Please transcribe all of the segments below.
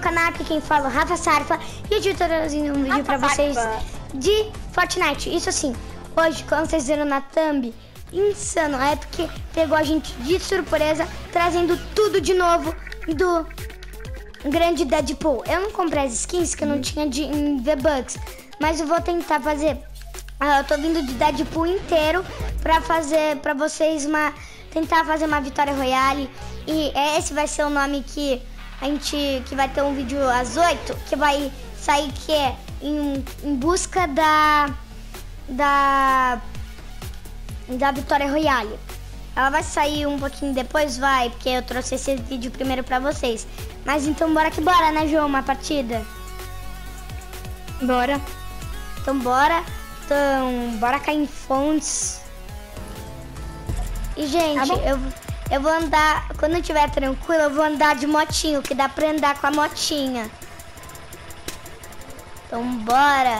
canal, aqui quem fala é Rafa Sarfa. E hoje eu tô trazendo um vídeo pra vocês de Fortnite. Isso assim, hoje, como vocês viram na thumb, insano. A Epic pegou a gente de surpresa, trazendo tudo de novo do grande Deadpool. Eu não comprei as skins que eu não tinha em V-Bucks, mas eu vou tentar fazer. Eu tô vindo de Deadpool inteiro pra fazer pra vocês tentar fazer uma vitória royale. E esse vai ser o nome que que vai ter um vídeo às 8 que vai sair, que é em busca da vitória royale. Ela vai sair um pouquinho depois, porque eu trouxe esse vídeo primeiro pra vocês. Mas então bora que bora, né, João? Uma partida? Bora. Então bora. Então bora cair em fontes. E gente, eu vou andar, quando eu estiver tranquilo, eu vou andar de motinho, que dá pra andar com a motinha. Então bora.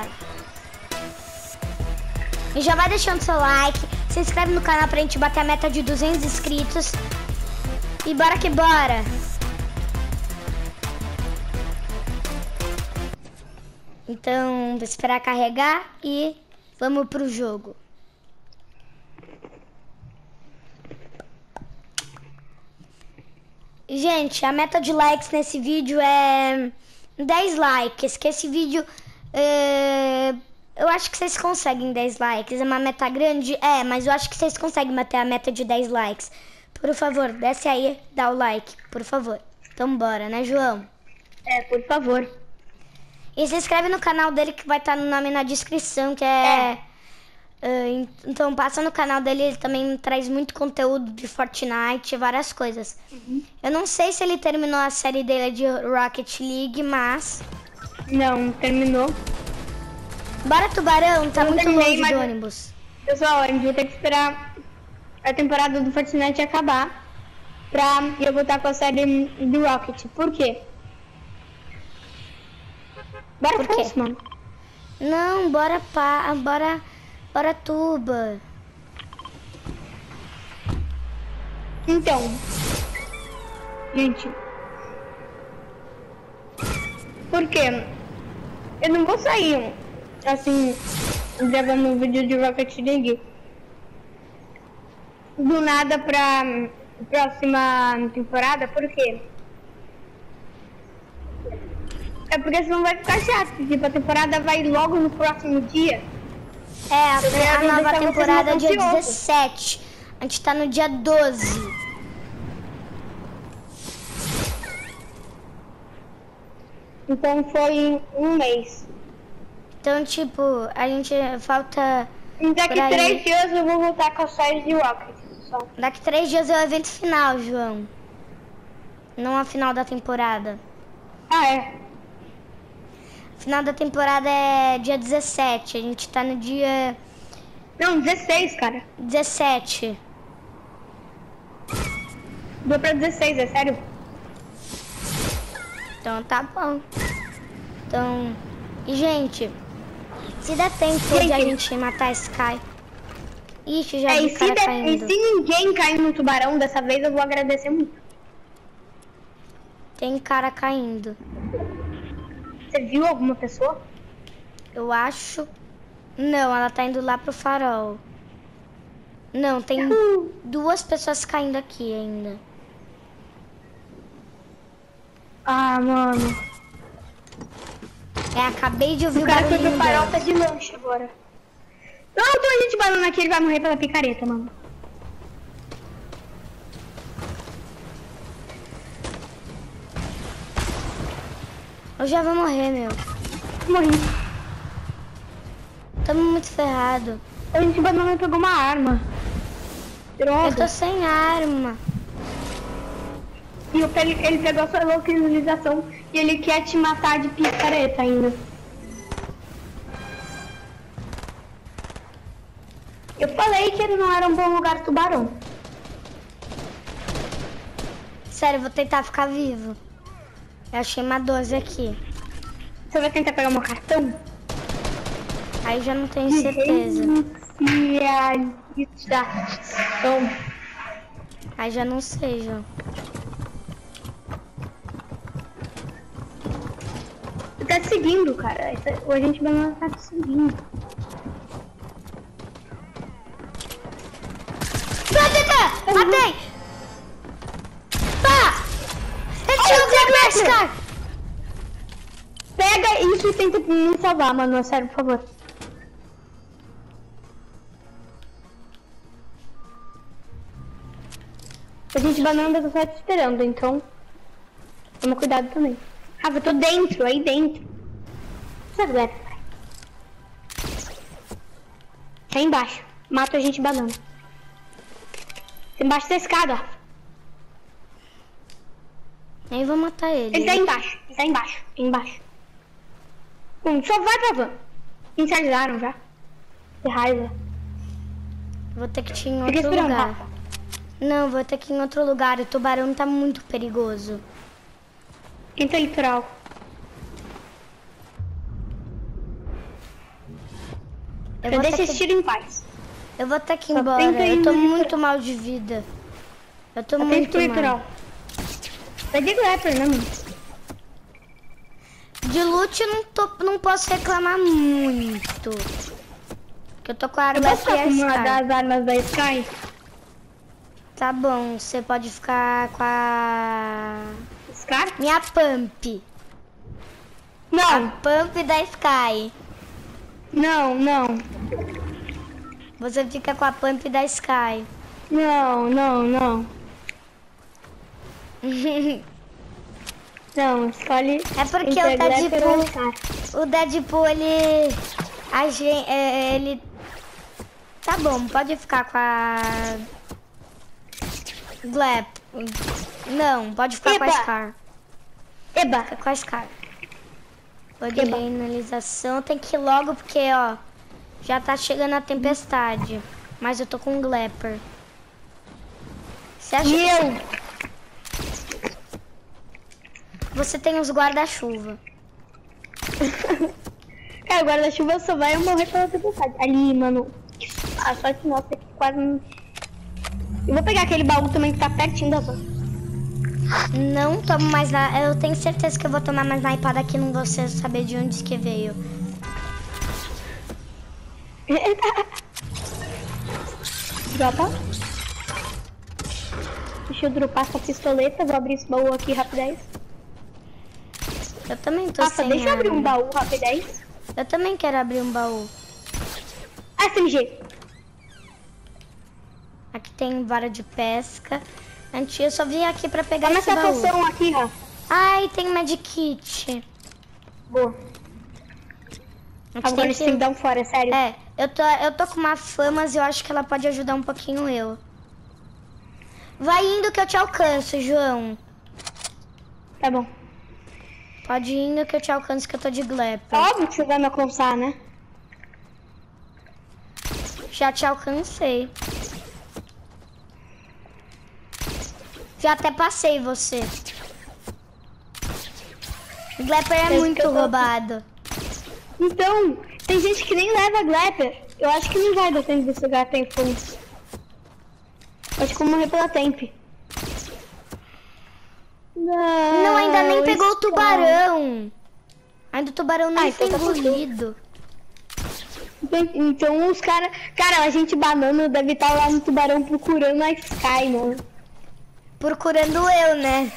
E já vai deixando seu like, se inscreve no canal pra gente bater a meta de 200 inscritos. E bora que bora. Então, vou esperar carregar e vamos pro jogo. Gente, a meta de likes nesse vídeo é 10 likes, que esse vídeo, eu acho que vocês conseguem 10 likes, é uma meta grande, mas eu acho que vocês conseguem bater a meta de 10 likes. Por favor, desce aí, dá o like, por favor. Então bora, né, João? Por favor. E se inscreve no canal dele, que vai estar no nome na descrição, que então passa no canal dele, ele também traz muito conteúdo de Fortnite, várias coisas. Eu não sei se ele terminou a série dele de Rocket League, mas... Não, terminou. Bora, Tubarão, tá muito longe mas... do ônibus. Pessoal, a gente vai ter que esperar a temporada do Fortnite acabar pra eu voltar com a série do Rocket. Por quê? Bora Por quê? Fontes, mano. Não, bora Tuba. Então, gente, porque eu não vou sair assim gravando um vídeo de Rocket League do nada pra próxima temporada. Por quê? É porque senão vai ficar chato, tipo, a temporada vai logo no próximo dia. A nova temporada é dia 17. A gente tá no dia 12. Então foi um mês. Então, tipo, a gente falta... Daqui 3 dias eu vou voltar com a série de Rocket. Só. Daqui 3 dias é o evento final, João. Não a final da temporada. Final da temporada é dia 17. A gente tá no dia... Não, 16, cara. 17. Deu pra 16, é sério? Então tá bom. Então... E, gente, se der tempo de a gente matar esse Sky... Ixi, já vi o cara caindo. E se ninguém cair no tubarão dessa vez, eu vou agradecer muito. Tem cara caindo. Você viu alguma pessoa? Eu acho... Não, ela tá indo lá pro farol. Não, tem 2 pessoas caindo aqui ainda. Ah, mano. Acabei de ouvir o cara foi barulhinho pro farol, dela. tá de lanche agora. Não, tem a gente balando aqui, ele vai morrer pela picareta, mano. Eu já vou morrer, meu. Morri. Tamo muito ferrado. A gente banana pegou uma arma. Droga. Eu tô sem arma. E ele pegou a sua localização e ele quer te matar de picareta ainda. Eu falei que ele não era um bom lugar tubarão. Sério, eu vou tentar ficar vivo. Eu achei uma 12 aqui. Você vai tentar pegar meu cartão? Aí já não tenho certeza. Aí já não sei, João. Tá te seguindo, cara. O agente banana tá te seguindo. Matei! Pá! Ele tirou o Grab, cara! Pega isso e tenta me salvar, mano. Sério, por favor. A gente banana tá só te esperando, então toma cuidado também. Rafa, eu tô dentro, aí dentro. Sabe, galera? Tá embaixo. Mata a gente banana. Embaixo da escada, Rafa. Aí vou matar ele. Ele tá embaixo, embaixo. Só vai pra van. Encerraram já. Que raiva. Vou ter que ir em Fica outro esperando, lugar. Rafa. Não, vou ter que ir em outro lugar. O tubarão tá muito perigoso. Quinta litoral. Eu deixo esse tiro em paz. Eu vou ter que ir Só embora. tenta ir Eu tô no muito mal de vida. Eu tô muito mal. Litoral. Vai de Glapper, né, mano? De loot eu não posso reclamar muito. Porque eu tô com a arma Posso ficar com uma Sky. das armas da Sky? Tá bom, você pode ficar com a... Sky? minha pump. Não, Pump da Sky. não. Você fica com a pump da Sky. Não. Não, escolhe. É porque entre o Glapper ou Deadpool, Sky. o Deadpool, ele... Tá bom, pode ficar com a... Glap. Não, pode ficar com a Eba. Scar. Eba, Fica com a Scar. Vou de Eba. finalização. Tem que ir logo porque, ó, já tá chegando a tempestade. Mas eu tô com um Glapper. Você acha e que eu? você tem os guarda-chuva? Cara, o guarda-chuva só vai morrer pela tempestade. Ali, mano. A sorte nossa é que quase não... Eu vou pegar aquele baú também que tá pertinho da van. Não tomo mais nada. Eu tenho certeza que eu vou tomar mais naipada aqui. Não vou saber de onde que veio. Dropa. Deixa eu dropar essa pistoleta. Vou abrir esse baú aqui rapidez. Eu também tô Rafa, sem deixa eu abrir arma. um baú rapidez. Eu também quero abrir um baú. SMG. Aqui tem vara de pesca. Antes eu só vim aqui pra pegar Toma esse essa baú. poção aqui, Rafa. Ai, tem medkit. Boa. A gente Agora a tem gente tem que dar um fora, sério. É, eu tô com uma fã, mas eu acho que ela pode ajudar um pouquinho eu. Vai indo que eu te alcanço, João. Tá bom. Pode ir indo que eu te alcanço, que eu tô de Glapper. Óbvio que você vai me alcançar, né? Já te alcancei. Já até passei você. Glapper é que muito eu tô- roubado. Então, tem gente que nem leva Glapper. Eu acho que não vai dar tempo desse lugar tem fogo. Acho que eu vou morrer pela temp. Não, ainda nem pegou o tubarão. Ainda o tubarão nem foi então tá engolido. Então os caras... Cara, a gente banana deve estar lá no tubarão procurando a Sky, mano. Procurando eu, né?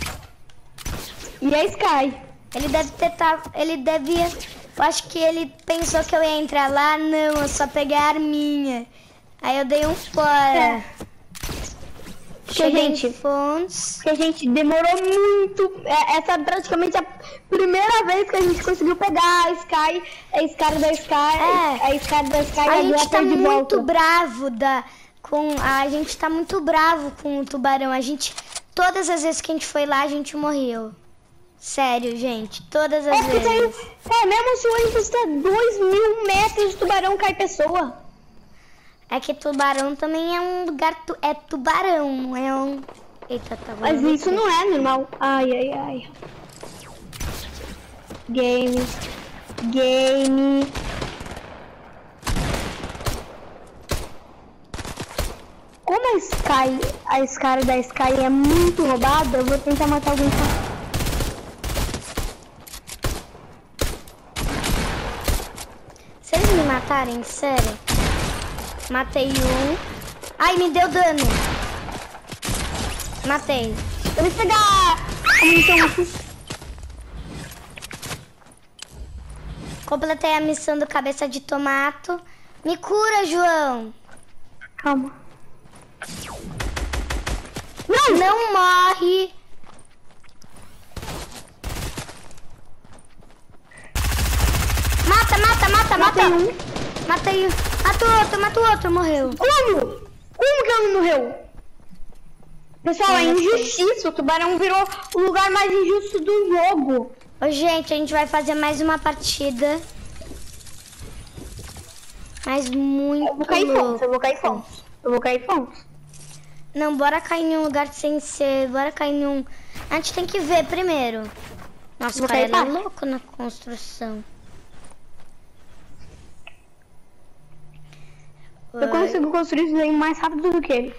E a Sky. Ele deve ter... Ele devia... Eu acho que ele pensou que eu ia entrar lá. Não, eu só peguei a arminha. Aí eu dei um fora. É. Cheguei gente- em fontes. Porque a gente demorou muito. Essa é praticamente a primeira vez que a gente conseguiu pegar a Sky. A Sky da Sky. É. A Sky da Sky A e a gente tá Glapper de muito volta. bravo a gente tá muito bravo com o tubarão. Todas as vezes que a gente foi lá, a gente morreu. Sério, gente, todas as Porque tem, vezes. mesmo se o ônibus está 2.000 metros, o tubarão cai pessoa. É que tubarão também é um lugar, é tubarão, não é um... Eita, tá bom. Mas isso não é normal. Ai, ai, ai. Game. Como a Sky da Sky é muito roubada, eu vou tentar matar alguém. matarem, sério. Matei um. Ai, me deu dano. Matei. Eu vou pegar a munição aqui. Completei a missão do cabeça de tomato. Me cura, João. Calma. Não morre. Mata. Matei um. Matei um. Mata o outro, morreu. Como? Como que ela não morreu? Pessoal, é injustiça. O tubarão virou o lugar mais injusto do jogo. Ô, gente, a gente vai fazer mais uma partida. Mas muito Eu vou cair fontes. Eu vou cair fontes. Não, bora cair em um lugar sem ser. Bora cair em um. A gente tem que ver primeiro. Nossa, o cara é louco na construção. Eu consigo construir isso aí mais rápido do que ele.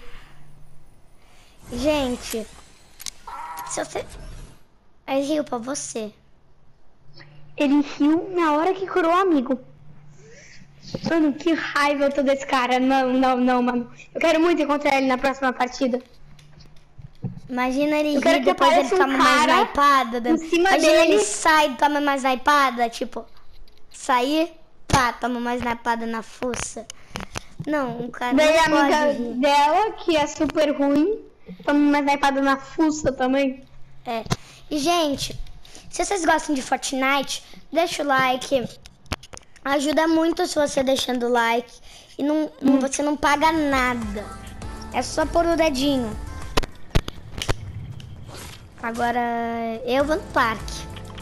Gente, se você. Ele riu pra você. Ele riu na hora que curou o amigo. Mano, que raiva eu tô desse cara. Não, mano. Eu quero muito encontrar ele na próxima partida. Imagina ele rir, depois ele toma mais naipada. Imagina ele sai e toma mais naipada. Tipo, sair, pá, toma mais naipada na fuça. Não, um cara daí não a pode amiga rir. dela, que é super ruim, toma mais naipada na fuça também. É. E, gente, se vocês gostam de Fortnite, deixa o like. Ajuda muito se você deixando o like. E você não paga nada. É só pôr o dedinho. Agora, eu vou no parque.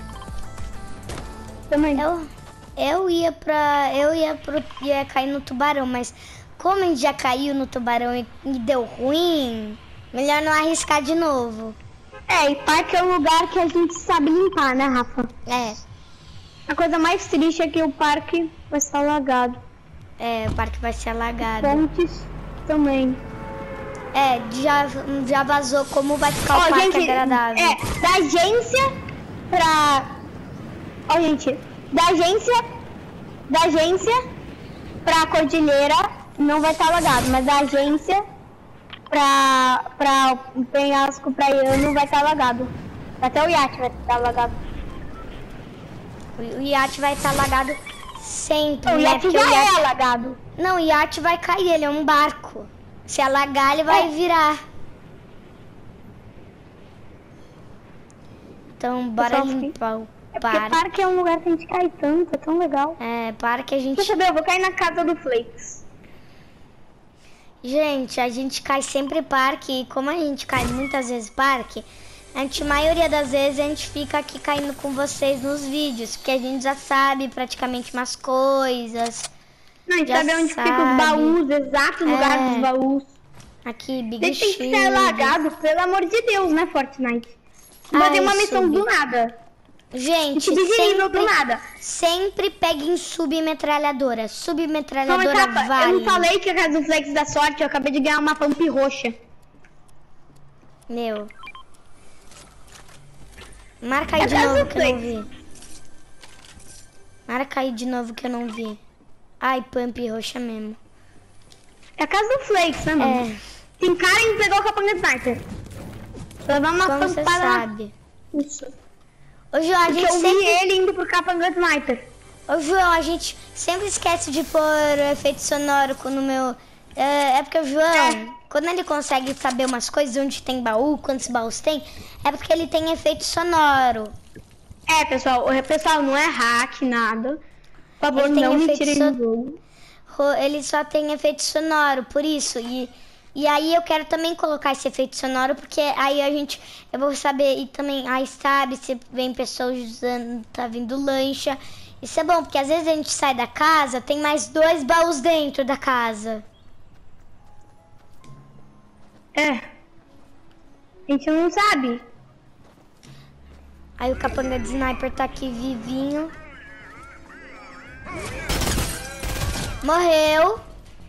Também. Eu ia cair no tubarão, mas como a gente já caiu no tubarão e deu ruim, melhor não arriscar de novo. É, e parque é um lugar que a gente sabe limpar, né, Rafa? É. A coisa mais triste é que o parque vai ser alagado. É, o parque vai ser alagado. Fontes também. É, já vazou como vai ficar o parque agradável. É, da agência pra... Ó, gente, da agência pra Cordilheira não vai estar alagado, mas da agência pra Penhasco Praiano vai estar alagado. Até o iate vai estar alagado. O iate vai estar alagado sempre, O iate já é alagado. Não, o iate vai cair, ele é um barco. Se alagar, ele vai virar. Então, bora limpar o parque. Porque parque é um lugar que a gente cai tanto, é tão legal. É, parque a gente... Deixa eu ver, eu vou cair na casa do Flakes. Gente, a gente cai sempre parque. E como a gente cai muitas vezes parque, a maioria das vezes a gente fica aqui caindo com vocês nos vídeos. Porque a gente já sabe praticamente umas coisas. Não, a gente sabe onde fica os baús, exato lugar dos baús. Aqui, Big Tem que ser alagado, pelo amor de Deus, né, Fortnite? Mas tem uma missão do nada. Gente, sempre peguem submetralhadora. Submetralhadora vale. Eu não falei que a casa do Flex da sorte, eu acabei de ganhar uma pump roxa. Meu. Marca aí de novo que eu não vi. Marca aí de novo que eu não vi. Ai, pump roxa mesmo. É a casa do Flakes, né, mano? É. Tem cara que pegou o capanga sniper. Levar uma Como você sabe? Isso. Ô, João, a gente vi ele indo pro capanga sniper. Ô, João, a gente sempre esquece de pôr efeito sonoro no meu... É porque o João, quando ele consegue saber umas coisas, onde tem baú, quantos baús tem, é porque ele tem efeito sonoro. É, pessoal, não é hack, nada. Por favor, não me tirem do jogo. Ele só tem efeito sonoro, por isso. E aí eu quero também colocar esse efeito sonoro, porque aí eu vou saber, e também, aí sabe, se vem pessoas usando, tá vindo lancha. Isso é bom, porque às vezes a gente sai da casa, tem mais 2 baús dentro da casa. É. A gente não sabe. Aí o capanga de sniper tá aqui vivinho. Morreu.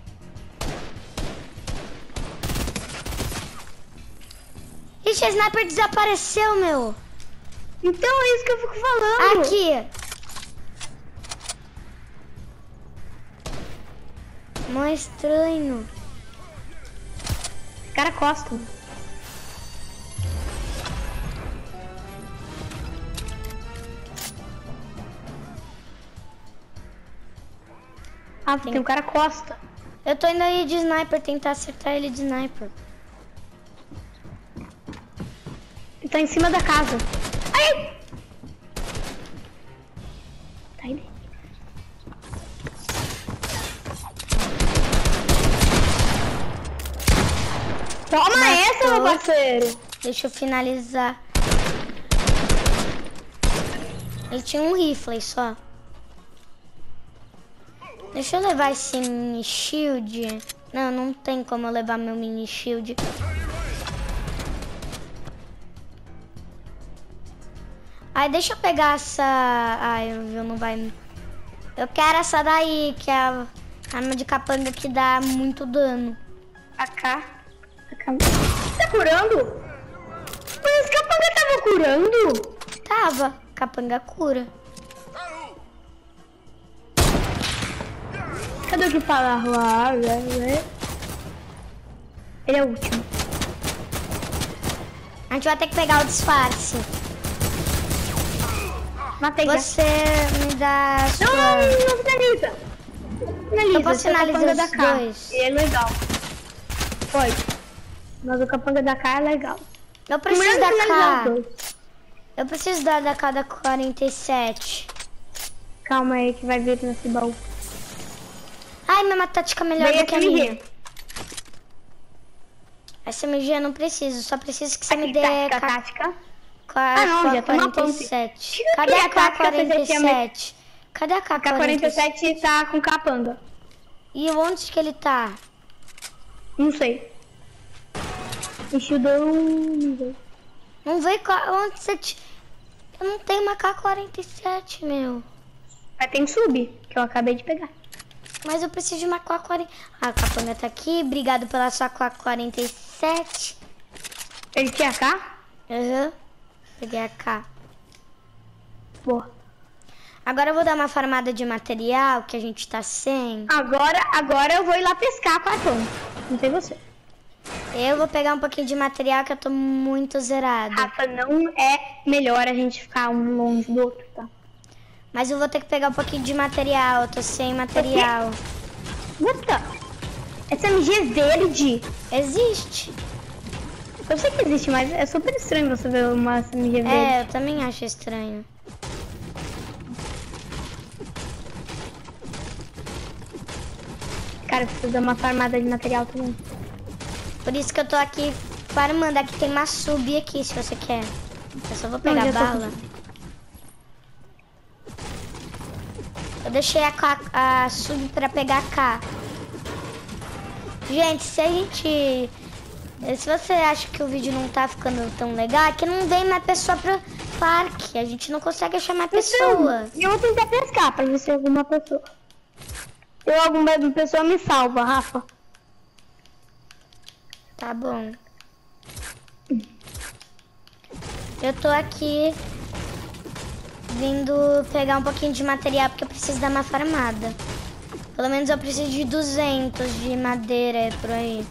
Ixi, a sniper desapareceu, meu. Então é isso que eu fico falando. Aqui. Mó estranho. Esse cara costa. Ah, tem um cara costa. Eu tô indo aí de sniper, tentar acertar ele de sniper. Ele tá em cima da casa. Ai! Tá aí dentro. Toma essa, meu parceiro! Deixa eu finalizar. Ele tinha um rifle só. Deixa eu levar esse mini shield. Não, não tem como eu levar meu mini shield. Aí deixa eu pegar essa... Ai, não vai... Eu quero essa daí, que é a arma de capanga que dá muito dano. AK. Tá curando? Mas esse capanga tava curando? Tava. Capanga cura. Cadê o que fala? Ele é o último. A gente vai ter que pegar o disfarce. Matei. Você me dá a sua... Não finaliza. Eu posso finalizar da os K. dois? Ele é legal. Pode. Mas o capanga da K é legal. Eu preciso da K. Eu preciso da K da 47. Calma aí que vai vir nesse baú. Ai, minha tática é melhor do que a SMG. minha. SMG eu não preciso, só preciso que você me dê tática. Não, já tô na 47. Cadê a K47? Cadê a K47? K47 tá com capanga. E onde que ele tá? Não sei. Enxudou. Não veio onde você... Eu não tenho uma K47, meu. Mas tem sub, que eu acabei de pegar. Mas eu preciso de uma K40. A capanga tá aqui. Obrigado pela sua K47. Ele tinha K? Aham. Peguei a K. Boa. Agora eu vou dar uma farmada de material que a gente tá sem. Agora eu vou ir lá pescar, Platão. Não sei você. Eu vou pegar um pouquinho de material que eu tô muito zerado. Rafa, não é melhor a gente ficar um longe do outro, tá? Mas eu vou ter que pegar um pouquinho de material. Eu tô sem material. Puta! Essa MG é verde. Existe. Eu sei que existe, mas é super estranho você ver uma SMG verde. É, eu também acho estranho. Cara, eu preciso dar uma farmada de material também. Por isso que eu tô aqui farmando. Aqui tem uma sub aqui, se você quer. Eu só vou pegar já tô bala. Eu deixei a sub pra pegar a K. Gente, se você acha que o vídeo não tá ficando tão legal, é que não vem mais pessoa pro parque. A gente não consegue achar mais pessoa. Eu vou tentar pescar pra ver se alguma pessoa... alguma pessoa me salva, Rafa. Tá bom. Eu tô aqui vindo pegar um pouquinho de material porque eu preciso dar uma farmada. Pelo menos eu preciso de 200 de madeira por aí.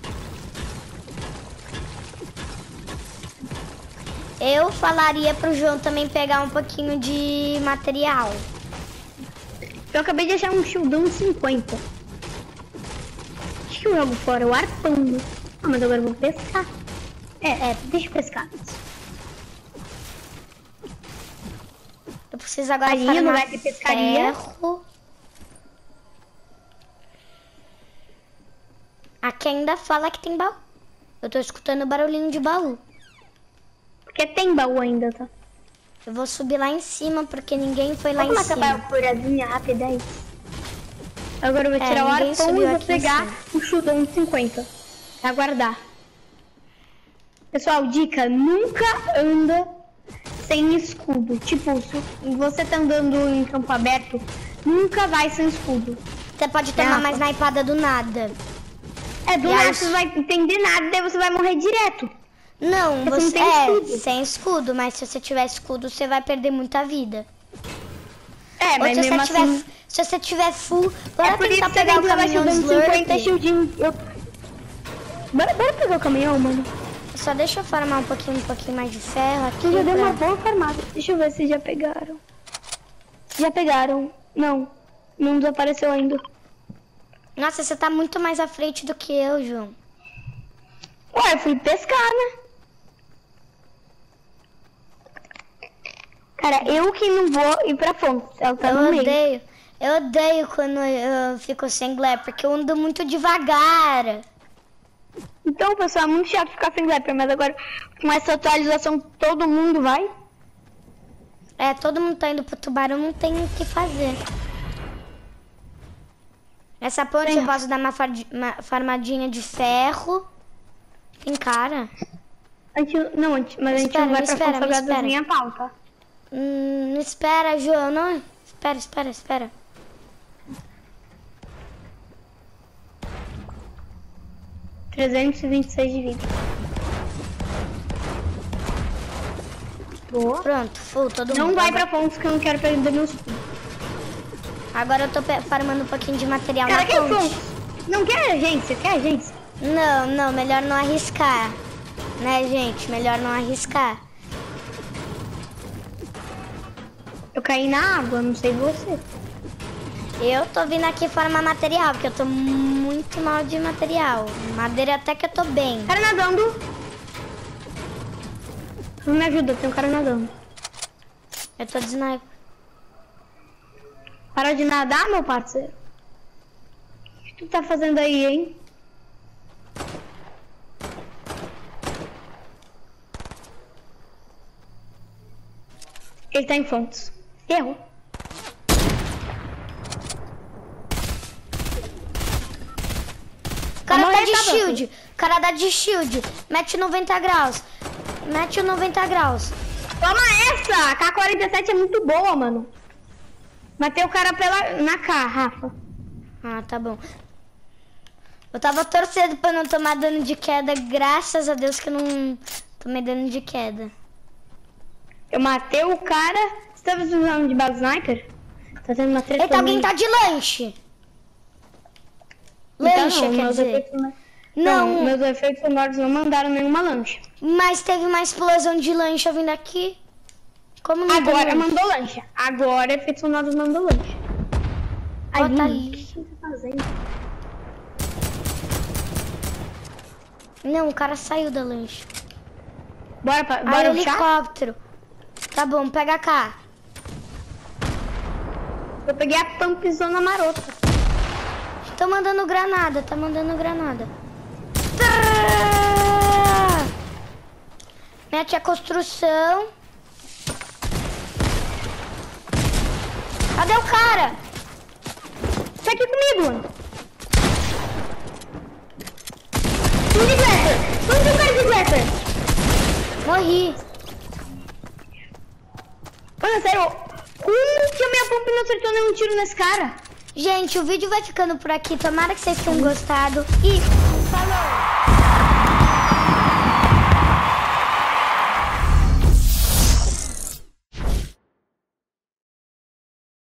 Eu falaria pro João também pegar um pouquinho de material. Eu acabei de achar um shieldão 50. Acho que eu jogo fora o arpão. Ah, mas agora eu vou pescar. Deixa eu pescar. Eu preciso agora Ali farmar não vai ter pescaria. ferro. Aqui ainda fala que tem baú. Eu tô escutando barulhinho de baú. Porque tem baú ainda, tá? Eu vou subir lá em cima porque ninguém foi lá em Vamos cima. matar a curadinha rápida aí. Agora eu vou tirar o ninguém arpão e subiu vou aqui em pegar cima. o shieldão 50. Pra guardar. Pessoal, dica, nunca anda sem escudo. Tipo, se você tá andando em campo aberto, nunca vai sem escudo. Você pode tomar mais snipada do nada. Do nada você não vai entender nada, daí você vai morrer direto. Não, Você não você tem escudo. sem escudo, mas se você tiver escudo, você vai perder muita vida. É, mas mesmo assim... Se você tiver full, bora por tentar isso pegar o que você vai caminhão dando Slurp. 50 shieldinho. Bora pegar o caminhão, mano. Só deixa eu farmar um pouquinho mais de ferro aqui. Tu já deu uma boa farmada. Deixa eu ver se já pegaram. Já pegaram. Não desapareceu ainda. Nossa, você tá muito mais à frente do que eu, João. Ué, eu fui pescar, né? Cara, eu que não vou ir pra fonte. Ela tá no meio. Eu odeio quando eu fico sem glare, porque eu ando muito devagar. Então, pessoal, é muito chato ficar sem glare, mas agora com essa atualização todo mundo vai. É, todo mundo tá indo pro tubarão, não tem o que fazer. Essa ponte eu posso dar uma farmadinha de ferro. Tem cara. Mas a gente não vai pra Conflagrados nem a pau, tá? Espera, João, não. Espera. $326 de vida. Boa. Pronto, full, todo mundo. Não vai pra pontos que eu não quero perder meus pontos. Agora eu tô farmando um pouquinho de material Cara, na ponte. Não quer agência? Quer agência? Não, melhor não arriscar. Né, gente? Melhor não arriscar. Eu caí na água, não sei você. Eu tô vindo aqui farmar material, porque eu tô muito mal de material. Madeira até que eu tô bem. Cara nadando. Me ajuda, tem um cara nadando. Eu tô de sniper. Para de nadar, meu parceiro. O que tu tá fazendo aí, hein? Ele tá em fontes. Erro. O cara tá de shield. O cara dá de shield. Mete 90 graus. Mete o 90 graus. Toma essa! A K-47 é muito boa, mano. Matei o cara na K, Rafa. Ah, tá bom. Eu tava torcendo pra não tomar dano de queda. Graças a Deus que eu não tomei dano de queda. Eu matei o cara. Você tá precisando de bala sniper? Tá tendo uma treta. Eita, alguém tá de lanche. Lanche, Então, quer dizer. Não, meus efeitos sonoros não mandaram nenhuma lancha. Mas teve uma explosão de lancha vindo aqui. Como não agora mandou lancha. Agora efeitos sonoros mandou lancha. Ai, tá ali. O que você tá fazendo? Não, o cara saiu da lancha. Bora helicóptero. Tá bom, pega cá. Eu peguei a pumpzona marota. Tá mandando granada. Mete a construção. Cadê o cara? Tá aqui comigo, mano. Onde Glepper? Morri. Mano, sério, como que a minha pump não acertou nenhum tiro nesse cara? Gente, o vídeo vai ficando por aqui. Tomara que vocês tenham gostado. E falou!